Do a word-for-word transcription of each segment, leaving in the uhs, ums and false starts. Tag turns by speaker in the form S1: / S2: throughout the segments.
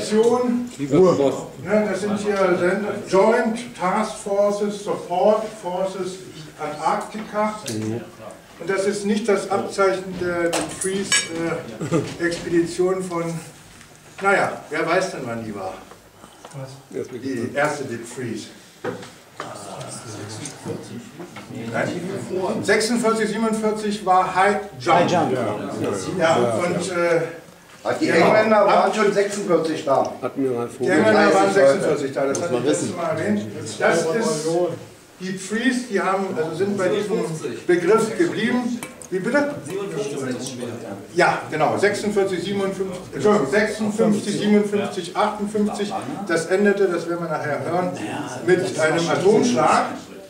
S1: Expedition, ne, das sind hier Joint Task Forces, Support Forces Antarktika. Und das ist nicht das Abzeichen der, der Freeze-Expedition von, naja, wer weiß denn, wann die war? Die erste Deep Freeze. Nein? sechsundvierzig, siebenundvierzig war High Jump. High Jump. Ja, und äh,
S2: die Engländer waren schon sechsundvierzig da.
S1: Die Engländer waren sechsundvierzig da, das hatte ich letztes Mal erwähnt. Das ist Deep Freeze, die haben, also sind bei diesem Begriff geblieben. Wie bitte? Ja, genau, sechsundvierzig, siebenundfünfzig, Entschuldigung, sechsundfünfzig, siebenundfünfzig, achtundfünfzig, das endete, das werden wir nachher hören, mit einem Atomschlag.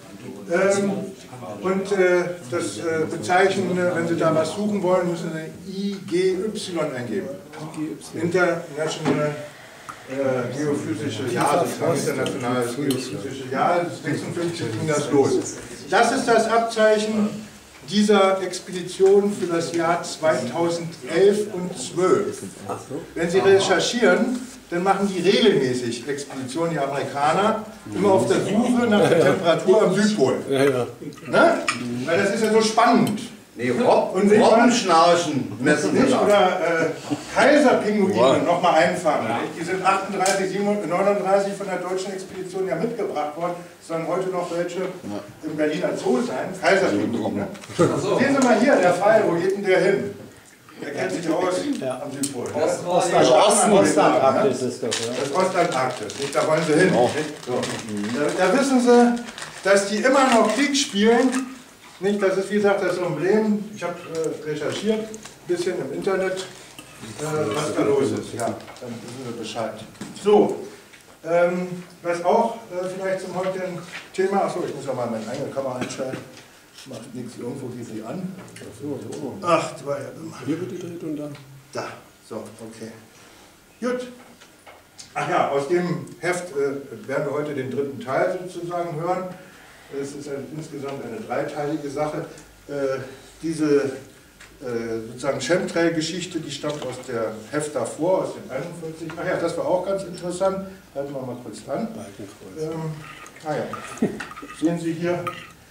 S1: Ähm, und äh, das äh, Bezeichnen, wenn Sie da was suchen wollen, müssen Sie I G Y eingeben. International äh, Geophysische Jahr, internationales Geophysische Jahr, sechsundfünfzig ging das los. Das ist das Abzeichen dieser Expedition für das Jahr zweitausendelf und zwölf. Wenn Sie recherchieren, dann machen die regelmäßig Expeditionen, die Amerikaner, immer auf der Suche nach der Temperatur am Südpol. Ja, ja. Ne? Weil das ist ja so spannend.
S2: Nee, Rob und Robbenschnarchen messen
S1: nicht, oder äh, Kaiserpinguine nochmal einfangen. Die sind achtunddreißig, neununddreißig von der deutschen Expedition ja mitgebracht worden. Es sollen heute noch welche im Berliner Zoo sein. Kaiserpinguine. Sehen Sie mal hier, der Fall, wo geht denn der hin? Der kennt sich aus ja. am Südpol. Ne? Ostantarktis ist das, ja. Das Ostantarktis, nicht? Da wollen Sie hin. Oh. So. Da, da wissen Sie, dass die immer noch Krieg spielen. Nicht, das ist wie gesagt das Emblem. Ich habe äh, recherchiert, ein bisschen im Internet, äh, was da los ist. Ja, dann wissen wir Bescheid. So, ähm, was auch äh, vielleicht zum heutigen Thema, achso, ich muss ja mal meine eigene Kamera einschalten. Macht nichts, irgendwo geht die an. Ach, das war ja dumm. Hier wird die gedreht und dann? Da, so, okay. Gut. Ach ja, aus dem Heft äh, werden wir heute den dritten Teil sozusagen hören. Es ist ein, insgesamt eine dreiteilige Sache. Äh, diese äh, sozusagen Chemtrail-Geschichte, die stammt aus der Heft davor, aus dem einundvierzig. Ach ja, das war auch ganz interessant. Halten wir mal kurz an. Ähm, ah ja, sehen Sie hier.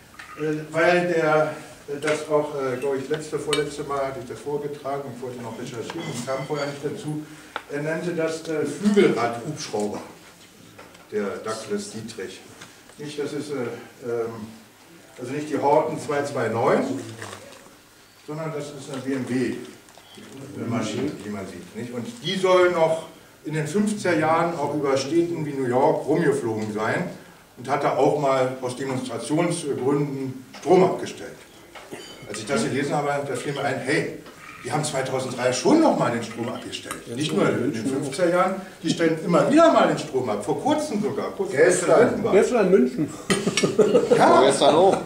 S1: Weil der, das auch, glaube ich, letzte, vorletzte Mal hatte ich das vorgetragen, ich wollte noch recherchieren, ich kam vorher nicht dazu, er nannte das äh, Flügelrad-Hubschrauber, der Douglas Dietrich. Nicht, das ist, äh, ähm, also nicht die Horten zweihundertneunundzwanzig, sondern das ist eine B M W-Maschine, die man sieht. Nicht? Und die soll noch in den fünfziger Jahren auch über Städten wie New York rumgeflogen sein. Und hatte auch mal aus Demonstrationsgründen Strom abgestellt. Als ich das gelesen habe, da fiel mir ein, hey, die haben zweitausenddrei schon noch mal den Strom abgestellt. Nicht nur in den fünfziger Jahren, die stellen immer wieder mal den Strom ab. Vor kurzem sogar. Kurz
S3: gestern. Gestern in München.
S1: Ja.
S2: Gestern auch.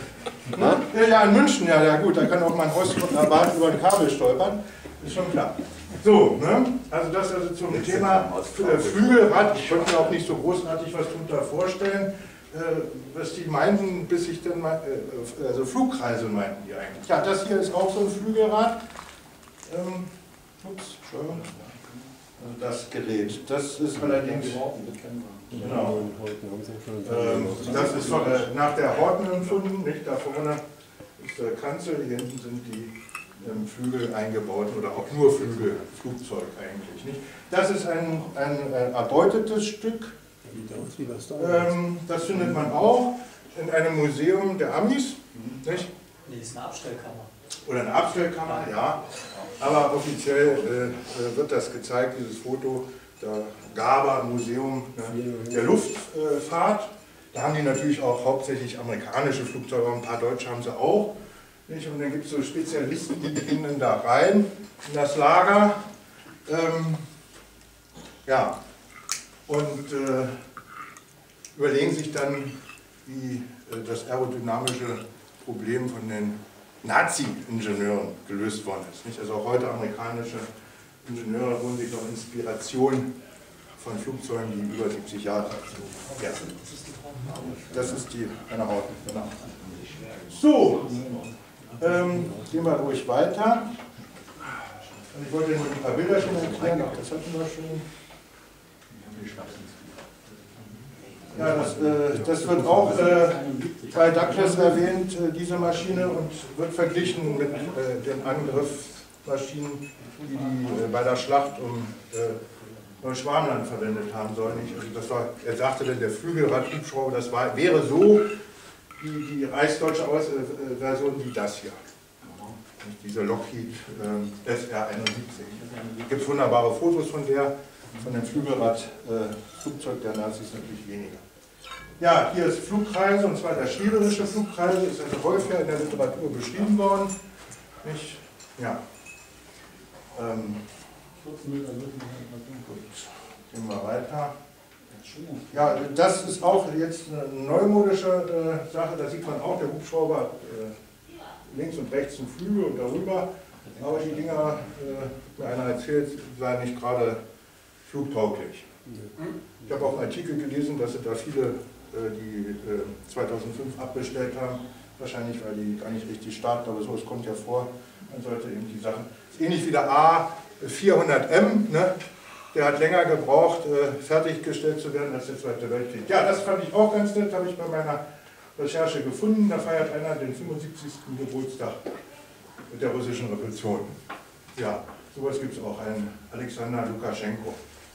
S1: Ja, ja, in München, ja, ja gut, da kann auch mal ein Ostbahn über ein Kabel stolpern. Ist schon klar. So, ne? Also das also zum Thema Flügelrad. Ich konnte mir auch nicht so großartig was darunter vorstellen, äh, was die meinten, bis ich dann mal, äh, also Flugkreise meinten die eigentlich. Ja, das hier ist auch so ein Flügelrad. Ähm, ups, Entschuldigung. Also das Gerät. Das ist allerdings. Genau. Ähm, das ist von, äh, nach der Horten empfunden, nicht? Da vorne ist der Kanzel, hier hinten sind die Flügel eingebaut oder auch nur Flügel, Flugzeug eigentlich nicht. Das ist ein, ein, ein erbeutetes Stück, ähm, das findet man auch in einem Museum der Amis. Nicht?
S4: Nee, ist eine Abstellkammer.
S1: Oder eine Abstellkammer, ja. Aber offiziell äh, wird das gezeigt, dieses Foto, der Garber-Museum ne, der Luftfahrt. Da haben die natürlich auch hauptsächlich amerikanische Flugzeuge, ein paar deutsche haben sie auch. Nicht? Und dann gibt es so Spezialisten, die gehen dann da rein in das Lager. Ähm, ja, und äh, überlegen sich dann, wie äh, das aerodynamische Problem von den Nazi-Ingenieuren gelöst worden ist. Nicht? Also auch heute amerikanische Ingenieure holen sich noch Inspiration von Flugzeugen, die über siebzig Jahre alt sind. Ja. Das ist die eine Haut. Genau. So. Ähm, gehen wir ruhig weiter. Und ich wollte Ihnen ein paar Bilderchen erklären, auch das hatten wir schon. Ja, das, äh, das wird auch äh, bei Douglas erwähnt, äh, diese Maschine, und wird verglichen mit äh, den Angriffsmaschinen, die die äh, bei der Schlacht um äh, Neuschwabenland verwendet haben sollen. Also das war, er sagte denn, der Flügelrad-Hubschrauber, das war, wäre so wie die reichsdeutsche Aus äh, Version wie das hier. Diese Lockheed äh, S R einundsiebzig. Es gibt wunderbare Fotos von der, von dem Flügelrad-Flugzeug äh, der Nazis natürlich weniger. Ja, hier ist Flugkreise, und zwar der schwäbische Flugkreise, ist also häufiger in der Literatur beschrieben worden. Nicht? Ja. Ähm, gut, gehen wir weiter. Ja, das ist auch jetzt eine neumodische äh, Sache, da sieht man auch, der Hubschrauber äh, links und rechts ein Flügel und darüber, aber die Dinger, äh, mir einer erzählt, seien nicht gerade flugtauglich. Ich habe auch einen Artikel gelesen, dass sie da viele, äh, die äh, zweitausendfünf abbestellt haben, wahrscheinlich weil die gar nicht richtig starten, aber so, es kommt ja vor, man sollte eben die Sachen, ist ähnlich wie der A vierhundert M, ne? Der hat länger gebraucht, äh, fertiggestellt zu werden als der Zweite Weltkrieg. Ja, das fand ich auch ganz nett, habe ich bei meiner Recherche gefunden. Da feiert einer den fünfundsiebzigsten Geburtstag der russischen Revolution. Ja, sowas gibt es auch, einen Alexander Lukaschenko.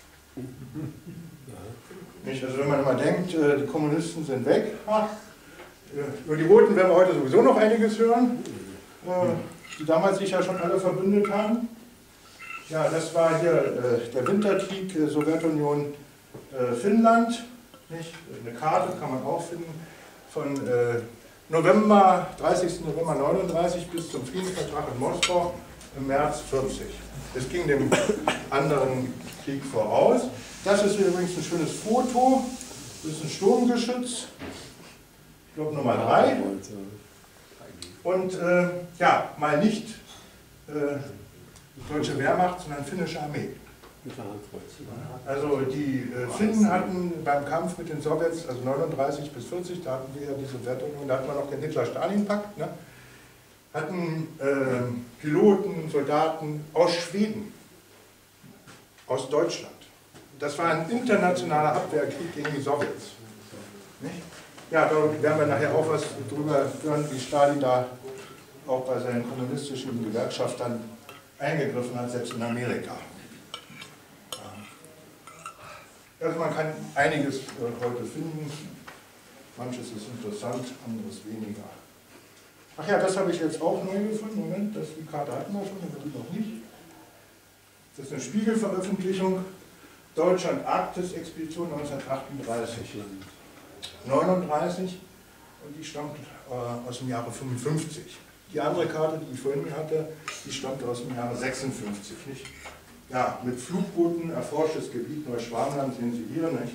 S1: Nicht? Also wenn man immer denkt, äh, die Kommunisten sind weg, ach, äh, über die Roten werden wir heute sowieso noch einiges hören, äh, die damals sich ja schon alle verbündet haben. Ja, das war hier äh, der Winterkrieg, äh, Sowjetunion, äh, Finnland. Nicht? Eine Karte kann man auch finden, von äh, November, dreißigsten November neununddreißig bis zum Friedensvertrag in Moskau im März vierzig. Es ging dem anderen Krieg voraus. Das ist hier übrigens ein schönes Foto. Das ist ein Sturmgeschütz, ich glaube Nummer drei. Und äh, ja, mal nicht äh, deutsche Wehrmacht, sondern finnische Armee. Also die äh, Finnen hatten beim Kampf mit den Sowjets, also neununddreißig bis vierzig, da hatten wir ja die Sowjetunion, da hatten wir noch den Hitler-Stalin-Pakt, ne? Hatten äh, Piloten, Soldaten aus Schweden, aus Deutschland. Das war ein internationaler Abwehrkrieg gegen die Sowjets. Nicht? Ja, da werden wir nachher auch was drüber hören, wie Stalin da auch bei seinen kommunistischen Gewerkschaftern eingegriffen hat, selbst in Amerika. Also man kann einiges äh, heute finden, manches ist interessant, anderes weniger. Ach ja, das habe ich jetzt auch neu gefunden, Moment, das, die Karte hatten wir schon, aber die noch nicht. Das ist eine Spiegelveröffentlichung, Deutschland-Arktis-Expedition neunzehnhundertachtunddreißig, neununddreißig, und die stammt äh, aus dem Jahre fünfundfünfzig. Die andere Karte, die ich vorhin hatte, die stammt aus dem Jahre sechsundfünfzig. Nicht? Ja, mit Flugbooten erforschtes Gebiet Neuschwabenland sehen Sie hier. Nicht?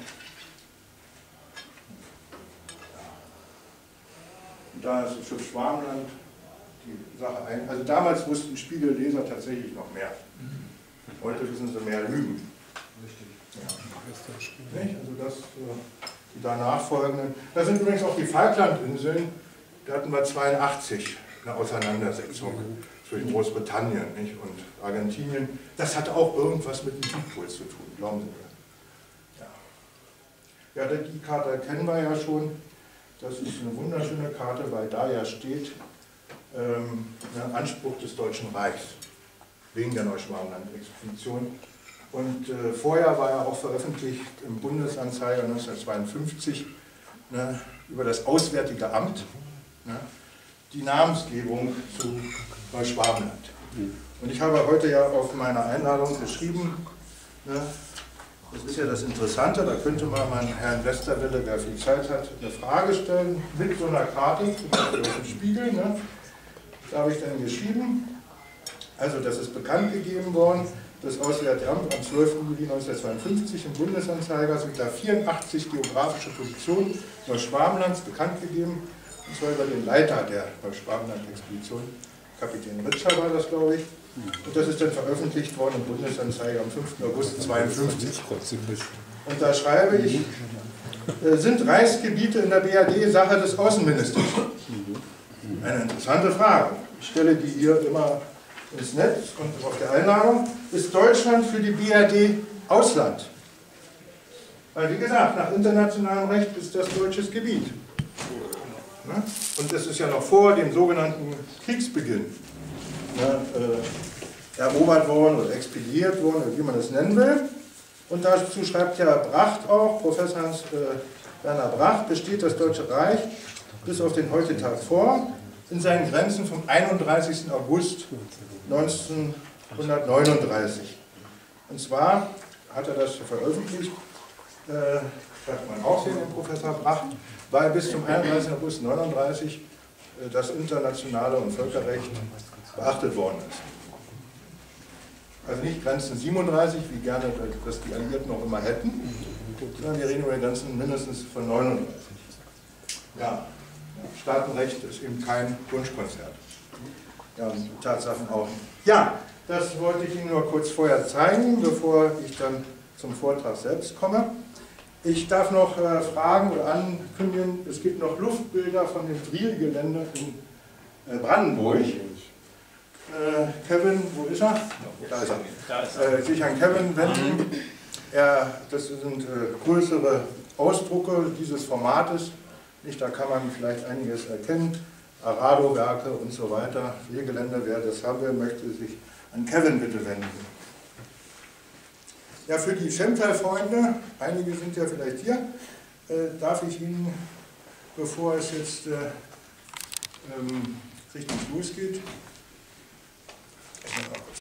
S1: Und da ist das Schiff Schwabenland die Sache ein. Also damals wussten Spiegelleser tatsächlich noch mehr. Heute wissen sie mehr Lügen. Richtig. Ja. Nicht? Also das, die danach folgenden. Da sind übrigens auch die Falklandinseln. Da hatten wir zweiundachtzig eine Auseinandersetzung zwischen Großbritannien, nicht, und Argentinien. Das hatte auch irgendwas mit dem Südpol zu tun, glauben Sie mir. Ja. Ja, die Karte kennen wir ja schon. Das ist eine wunderschöne Karte, weil da ja steht, ähm, der Anspruch des Deutschen Reichs wegen der Neuschwabenland-Expedition. Und äh, vorher war ja auch veröffentlicht im Bundesanzeiger neunzehnhundertzweiundfünfzig ne, über das Auswärtige Amt ne, die Namensgebung zu Neuschwabenland. Und ich habe heute ja auf meiner Einladung geschrieben, ne, das ist ja das Interessante, da könnte man mal Herrn Westerwelle, wer viel Zeit hat, eine Frage stellen mit so einer Karte, zum Beispiel auf dem Spiegel. Ne? Da habe ich dann geschrieben, also das ist bekannt gegeben worden, das Auswärtige Amt am zwölften Juli neunzehnhundertzweiundfünfzig im Bundesanzeiger sind da vierundachtzig geografische Positionen Neuschwabenlands bekannt gegeben, und zwar über den Leiter der Neuschwabenland-Expedition, Kapitän Ritscher war das, glaube ich. Und das ist dann veröffentlicht worden im Bundesanzeiger am fünften August neunzehnhundertzweiundfünfzig. Und da schreibe ich, äh, sind Reichsgebiete in der B R D Sache des Außenministers? Eine interessante Frage. Ich stelle die hier immer ins Netz und auf der Einladung. Ist Deutschland für die B R D Ausland? Weil, wie gesagt, nach internationalem Recht ist das deutsches Gebiet. Ne? Und das ist ja noch vor dem sogenannten Kriegsbeginn ne, äh, erobert worden oder expediert worden, oder wie man das nennen will. Und dazu schreibt ja Bracht auch, Professor Hans äh, Werner Bracht, besteht das Deutsche Reich bis auf den heutigen Tag vor, in seinen Grenzen vom einunddreißigsten August neunzehnhundertneununddreißig. Und zwar hat er das veröffentlicht, äh, das man auch sehen, den Professor Bracht, weil bis zum einunddreißigsten August neununddreißig äh, das internationale und Völkerrecht beachtet worden ist. Also nicht Grenzen siebenunddreißig, wie gerne das die Alliierten noch immer hätten, sondern wir reden über Grenzen mindestens von neununddreißig. Ja, Staatenrecht ist eben kein Wunschkonzert. Ja, und Tatsachen auch nicht. Ja, das wollte ich Ihnen nur kurz vorher zeigen, bevor ich dann zum Vortrag selbst komme. Ich darf noch äh, fragen oder ankündigen, es gibt noch Luftbilder von dem Driel-Gelände in äh, Brandenburg. Äh, Kevin, wo ist er? Da ist er. Äh, sich an Kevin wenden. Er, das sind äh, größere Ausdrucke dieses Formates. Nicht, da kann man vielleicht einiges erkennen. Arado-Werke und so weiter. Driel-Gelände, wer das haben will, möchte sich an Kevin bitte wenden. Ja, für die Chemtrail-Freunde, einige sind ja vielleicht hier, äh, darf ich Ihnen, bevor es jetzt äh, ähm, richtig losgeht,